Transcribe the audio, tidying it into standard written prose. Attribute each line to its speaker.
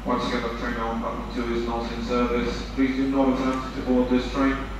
Speaker 1: Once again, the train on up to is not in service. Please do not attempt to board this train.